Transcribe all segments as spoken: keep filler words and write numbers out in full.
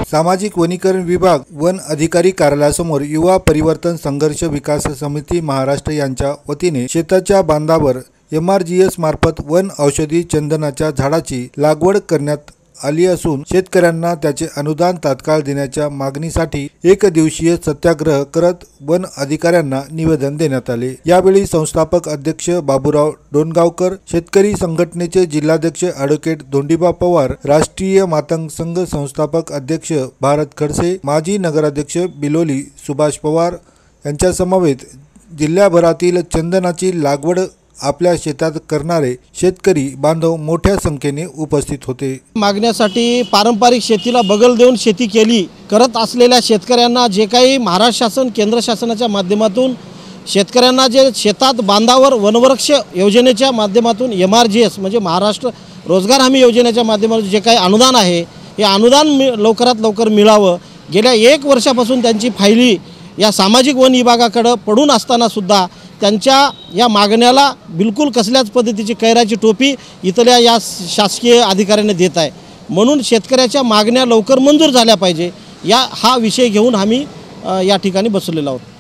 सामाजिक वनीकरण विभाग, वन अधिकारी कार्यालयासमोर युवा परिवर्तन संघर्ष विकास समिती महाराष्ट्र यांच्या वतीने शेताच्या बांधावर एम आर जी एस मार्फत वन औषधी चंदनाच्या झाडाची लागवड करण्यात आली असून शेतकऱ्यांना त्याचे अनुदान तात्काळ देण्याच्या मागणीसाठी एक दिवसीय सत्याग्रह करत वन अधिकाऱ्यांना निवेदन देण्यात आले। यावेळी संस्थापक अध्यक्ष बाबूराव डोणगावकर, शेतकरी संघटनेचे जिल्हाध्यक्ष ॲडव्होकेट धोंडीबा पवार, राष्ट्रीय मातंग संघ संस्थापक अध्यक्ष भारत खडसे, माजी नगराध्यक्ष बिलोली सुभाष पवार यांच्या समवेत जिल्ह्याभरातील चंदनाची लागवड आपल्या शेतात करणारे शेतकरी बांधव मोठ्या संख्येने उपस्थित होते। मागण्यासाठी पारंपरिक शेतीला बगल देऊन शेती केली करत असलेल्या शेतकऱ्यांना जे काही महाराष्ट्र शासन केंद्र शासनाच्या माध्यमातून शेतकऱ्यांना जे शेतात बांधावर वनवृक्ष योजनेच्या माध्यमातून एम आर जी एस म्हणजे महाराष्ट्र रोजगार हमी योजनेच्या माध्यमातून जे काही अनुदान आहे हे अनुदान लवकरात लवकर मिळावं। गेल्या एक वर्षापासून त्यांची फायली या सामाजिक वन विभागाकडे पडून असताना सुद्धा त्यांच्या या मागण्याला बिलकुल कसल्याच पद्धतीची कैराची टोपी इथल्या या शासकीय अधिकाऱ्यांनी देत आहे। म्हणून शेतकऱ्याच्या मागण्या लवकर मंजूर झाल्या पाहिजे या हा विषय घेऊन आम्ही या ठिकाणी बसलेलो आहोत।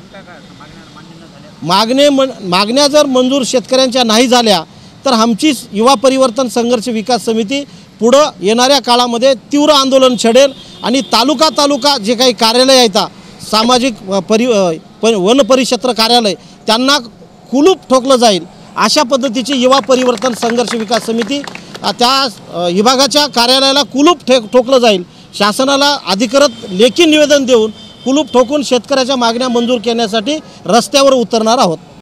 मागणे मागण्या जर मंजूर शेतकऱ्यांच्या नाही झाल्या तर आमची युवा परिवर्तन संघर्ष विकास समिती पुढे येणाऱ्या काळामध्ये तीव्र आंदोलन छेडेल आणि तालुका तालुका जे काही कार्यालय आहेत सामाजिक परि वन परिक्षेत्र कार्यालय त्यांना कुलूप ठोकलं जाईल अशा पद्धतीची युवा परिवर्तन संघर्ष विकास समिती त्या विभागाच्या कार्यालयाला कुलूप ठे ठोकलं जाईल। शासनाला अधिकृत लेखी निवेदन देऊन कुलूप ठोकून शेतकऱ्याच्या मागण्या मंजूर करण्यासाठी रस्त्यावर उतरणार आहोत।